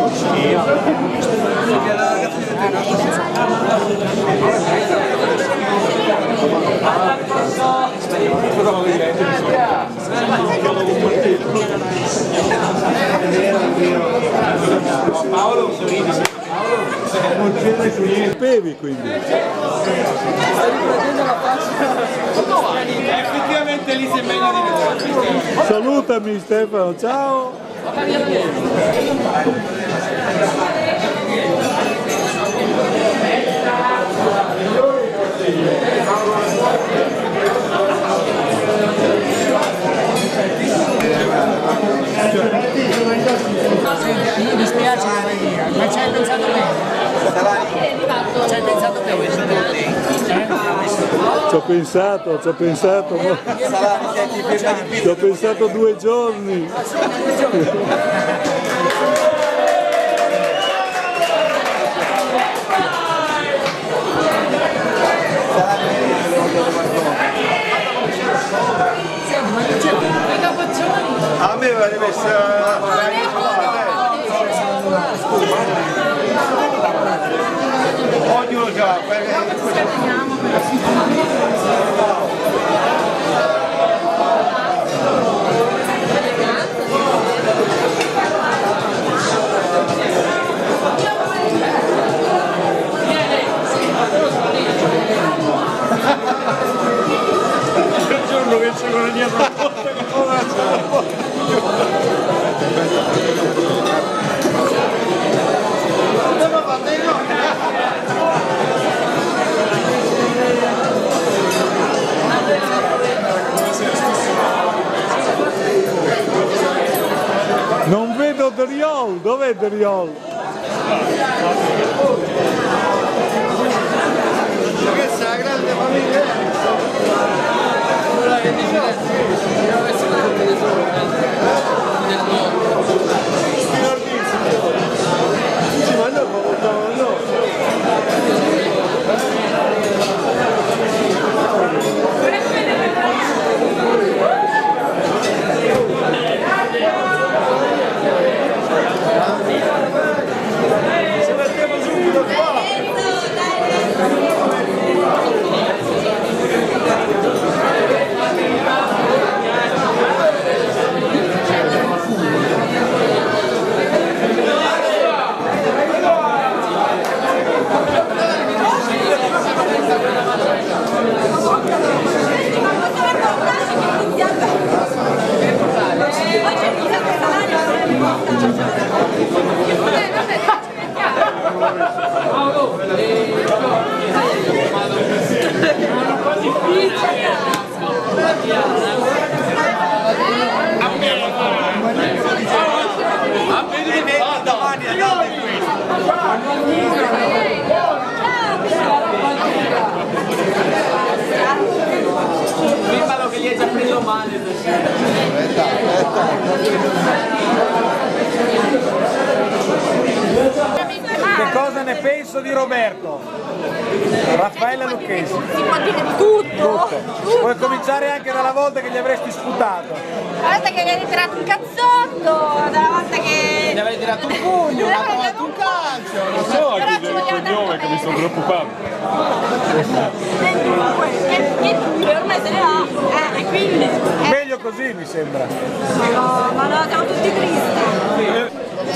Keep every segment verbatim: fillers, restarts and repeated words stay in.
Paolo sorridi, non c'è su niente. Bevi quindi. Stai riprendendo la faccia. Effettivamente lì sei meglio di me. Salutami Stefano, ciao. Mi spiace, ma ci hai pensato bene? Ci hai pensato bene? Ci ho pensato, ci ho pensato, ci ho pensato due giorni. A me va rimessa odio già il giorno che ci guadagniamo la volta che Non vedo Doriol, dov'è Doriol? questa è la grande famiglia. Sì, ma noi portavamo no. Prima che gli hai già preso male. Che cosa ne penso di Roberto? Raffaella Lucchesi. Si può dire di tutto. Tutto. Puoi cominciare anche dalla volta che gli avresti sputato. La volta che gli hai tirato un cazzotto, dalla volta che... Gli avrei tirato un pugno, una volta un calcio. Non so Però ci vogliamo tanto bene. sto preoccupando. E dunque, e dunque, ormai se ne va. Eh, e quindi... eh. Meglio così mi sembra. No, ma no, siamo tutti tristi.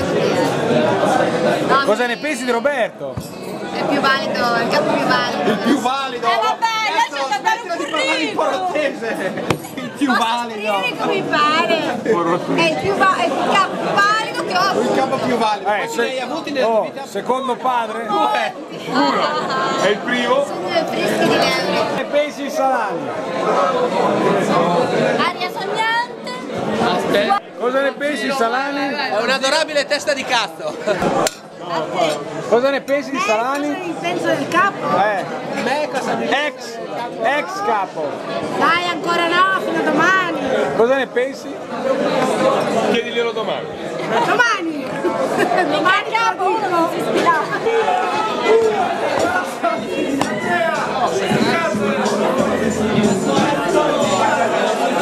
No, Cosa ne pensi di Roberto? è più valido, è il capo più valido. Il più valido. Eh vabbè, io c'ho da dare un Smettila di parlare in curriculum. portoghese. Il più Posso valido. scrivere come mi pare. È il più va- è il capo più valido che ho. Il capo più valido. Eh, Quanti se- ne hai avuti nella oh, vita? secondo padre? Due. È il primo? Sono due freschi di nervi. Che pensi di Salani? Aria sognante. Aspetta. Cosa ne pensi di Salani? È un'adorabile testa di cazzo. Cosa ne pensi di Salani? Cosa ne penso del capo? Eh, Me cosa mi ex, ex capo. Dai, ancora no, fino a domani. Cosa ne pensi? Chiediglielo domani. Domani. Domani capo uno non si ispira.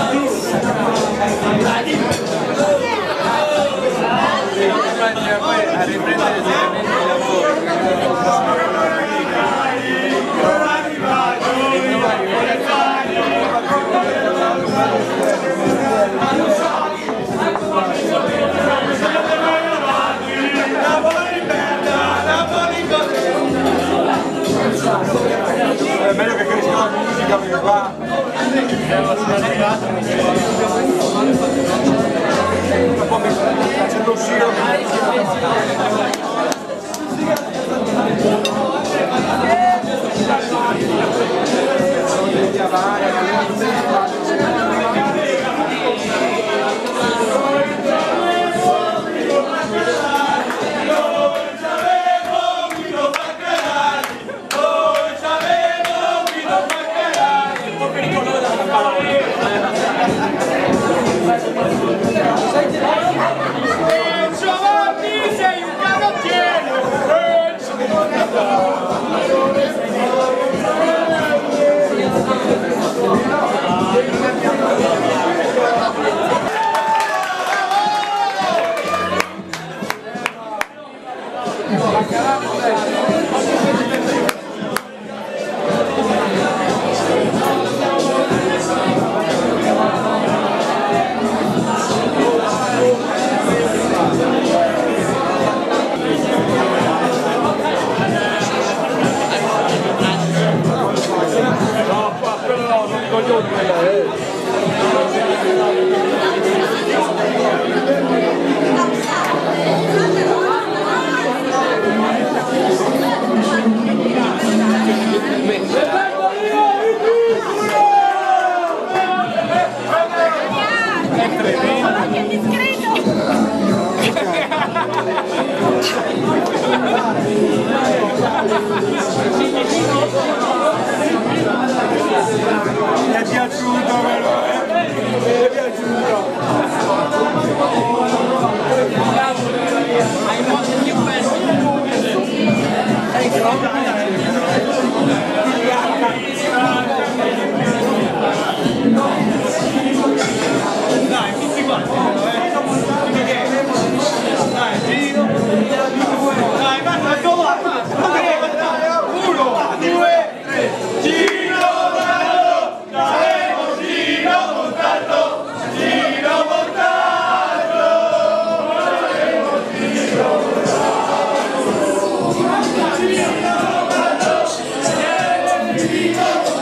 Poi a riprendere seriamente il lavoro. È meglio che cresca la musica perché qua un po' mi facendo uscire mi è piaciuto però, eh? Mi è piaciuto. Dai, tutti quanti, eh? Dai, giro. Dai, basta, dove? Uno, due, tre. Giro Montalto, saremo Giro Montalto, Giro Montalto, saremo Giro Montalto, Giro Montalto, saremo Giro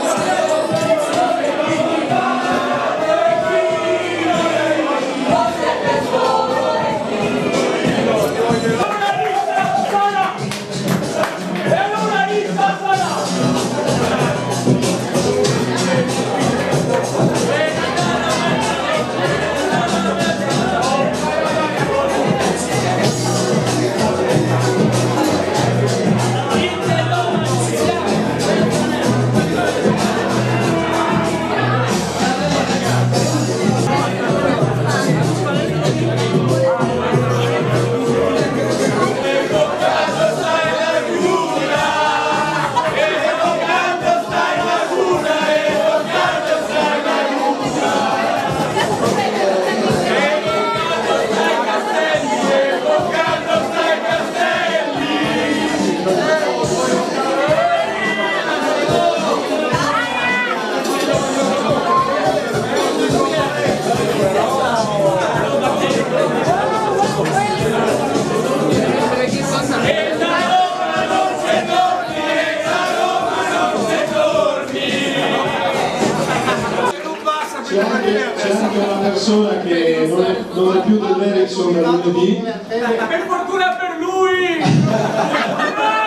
C'è anche, c'è anche una persona che non è, non è più dell'Ericsson lunedì. Per fortuna per lui!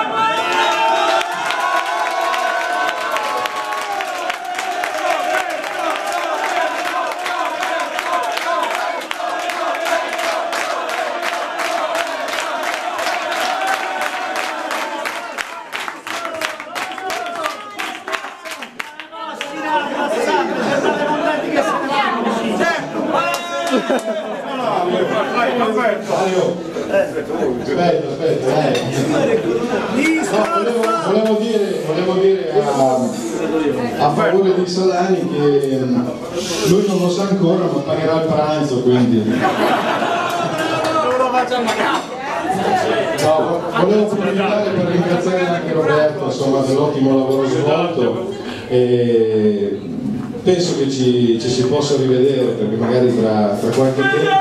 Aspetta, aspetta, dai. No, volevo, volevo dire, volevo dire a, a favore di Solani che lui non lo sa ancora ma pagherà il pranzo, quindi. Non lo facciamo a capo. No, volevo approfittare per ringraziare anche Roberto, insomma, dell'ottimo lavoro svolto, e penso che ci, ci si possa rivedere, perché magari tra, tra qualche tempo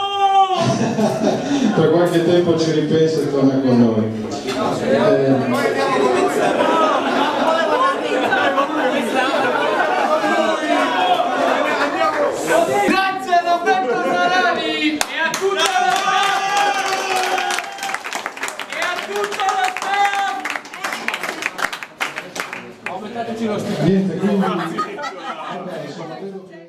tra qualche tempo ci ripensa e torna con noi. Eh, Grazie Roberto Sarani e a tutta la e a tutta la staff! Aumentateci lo stipendio. niente, quindi vabbè, insomma, credo che...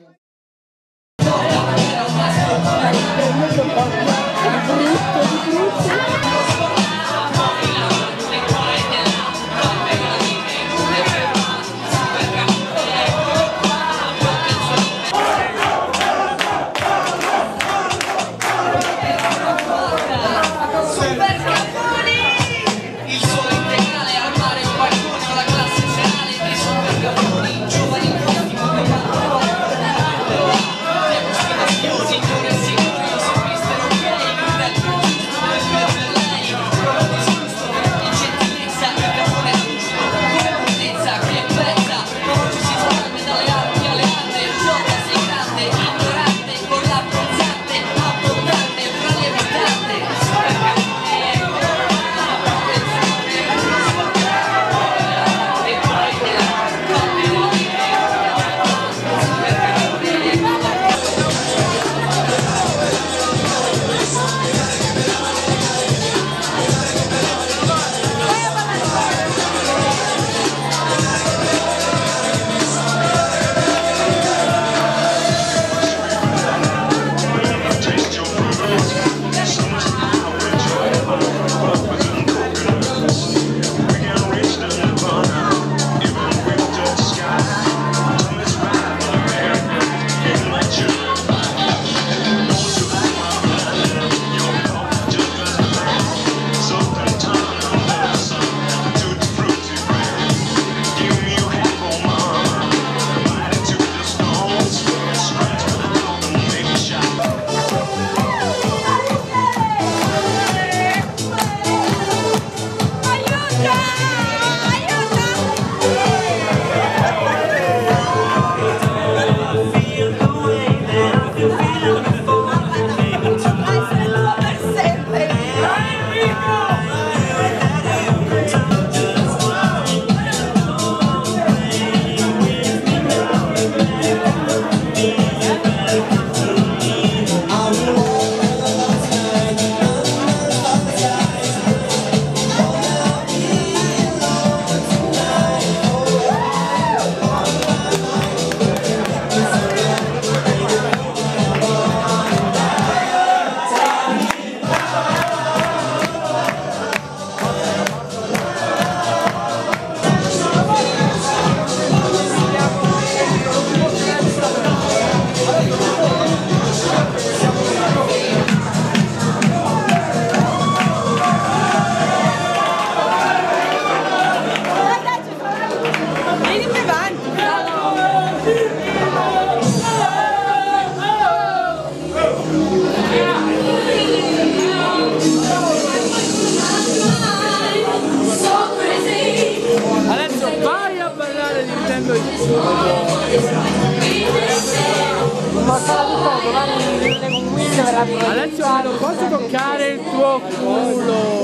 Alessio, non posso toccare il tuo culo!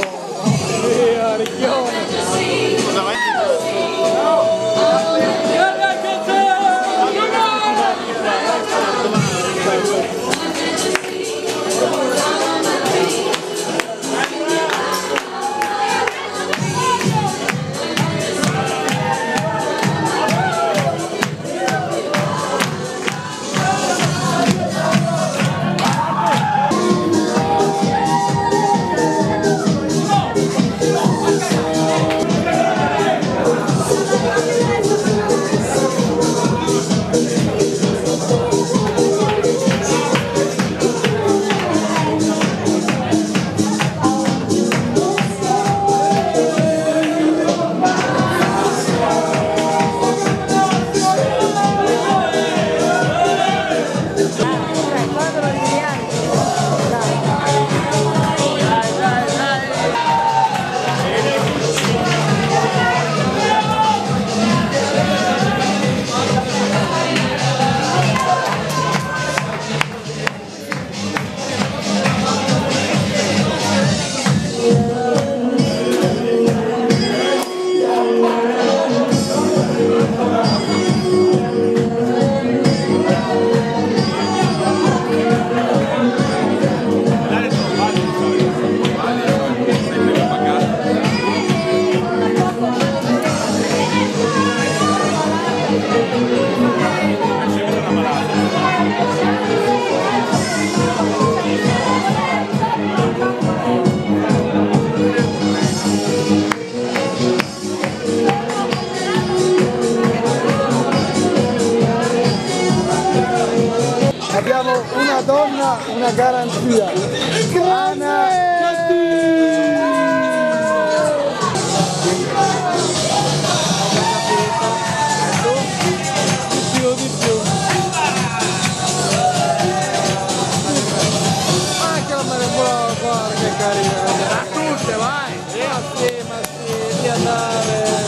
Via, ricchione! dà una garanzia. Grande! Di più, di più. Anche la malembola, guarda che carina. A tutte, vai! Ma sì, ma sì, di andare.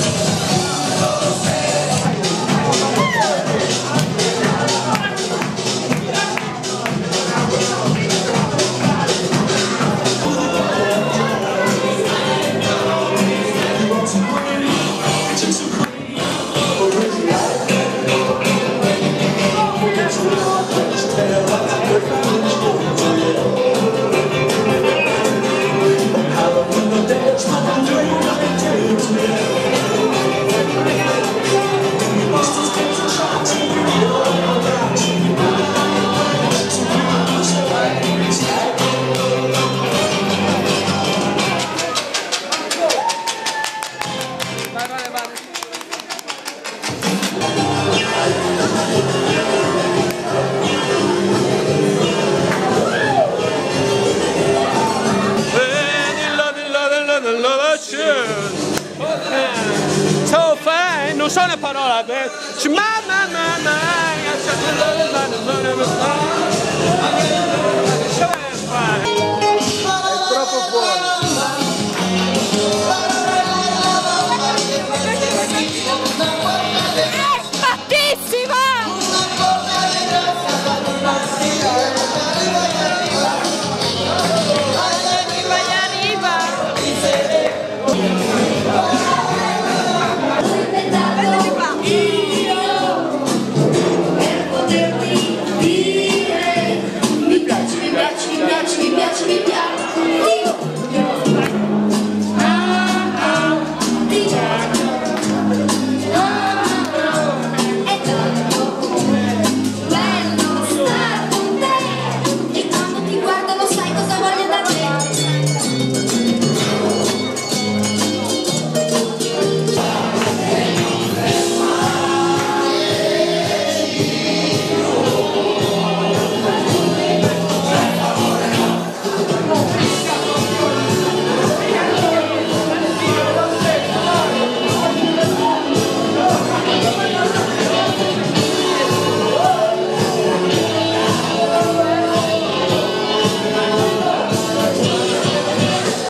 So fine, non so una parola, eh. Ma ma ma ma, È troppo fuori.